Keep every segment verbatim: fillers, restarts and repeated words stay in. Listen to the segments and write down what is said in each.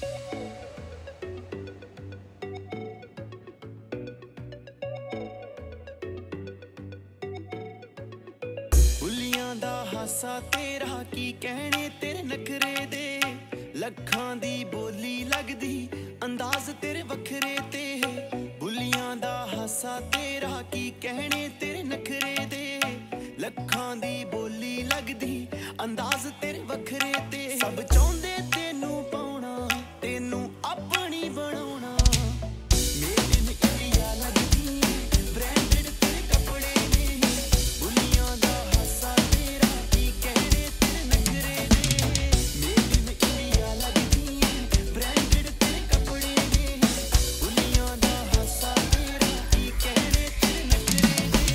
ਬੁੱਲੀਆਂ ਦਾ ਹਾਸਾ ਤੇਰਾ ਕੀ ਕਹਿਣੇ ਤੇਰੇ ਨਖਰੇ ਦੇ ਲੱਖਾਂ ਦੀ ਬੋਲੀ ਲੱਗਦੀ ਅੰਦਾਜ਼ ਤੇਰੇ ਵੱਖਰੇ ਤੇ ਬੁੱਲੀਆਂ ਦਾ ਹਾਸਾ ਤੇਰਾ ਕੀ ਕਹਿਣੇ ਤੇਰੇ ਨਖਰੇ ਦੇ ਲੱਖਾਂ ਦੀ ਬੋਲੀ ਲੱਗਦੀ ਅੰਦਾਜ਼ ਤੇਰੇ ਵੱਖਰੇ ਤੇ ਸਭ ਚਾਹੁੰਦੇ ਤੈਨੂੰ ਪਾਉਣਾ ਤੈਨੂੰ ਆਪਣੀ ਬਣਾਉਣਾ ਮੇਡ ਇਨ ਇੰਡੀਆ ਲੱਗਦੀ ਬ੍ਰਾਂਡਡ ਤੇਰੇ ਕੱਪੜੇ ਨੇ ਬੁੱਲੀਆਂ ਦਾ ਹਾਸਾ ਤੇਰਾ ਕੀ ਕਹਿਣੇ ਤੇਰੇ ਨਖਰੇ ਦੇ ਮੇਡ ਇਨ ਇੰਡੀਆ ਲੱਗਦੀ ਬ੍ਰਾਂਡਡ ਤੇਰੇ ਕੱਪੜੇ ਨੇ ਬੁੱਲੀਆਂ ਦਾ ਹਾਸਾ ਤੇਰਾ ਕੀ ਕਹਿਣੇ ਤੇਰੇ ਨਖਰੇ ਦੇ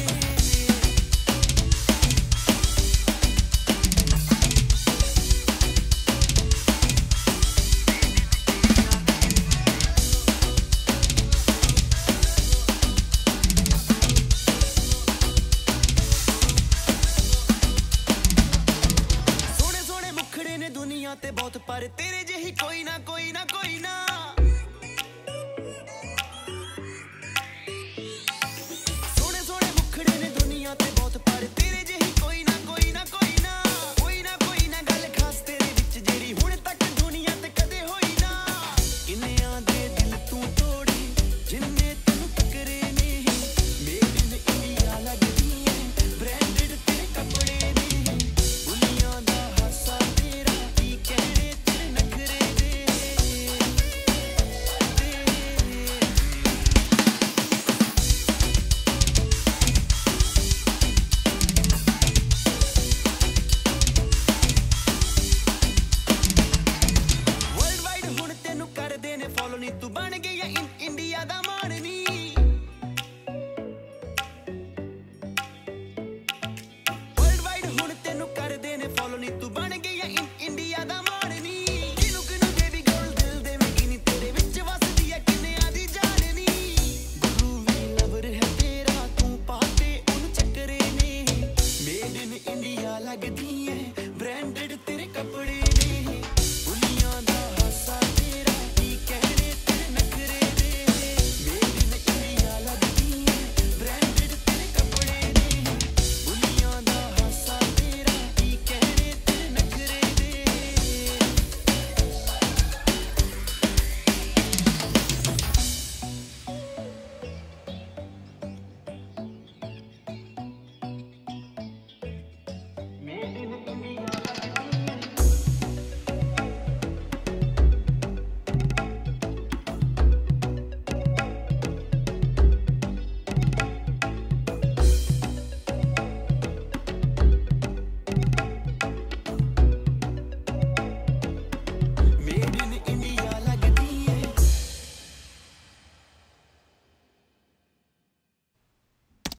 ਸੋਹਣੇ ਸੋਹਣੇ ਮੁਖੜੇ ਨੇ ਦੁਨੀਆ ਤੇ ਬਹੁਤ ਪਰ ਤੇਰੇ ਜਿਹੀ ਕੋਈ ਨਾ ਕੋਈ ਨਾ ਕੋਈ ਨਾ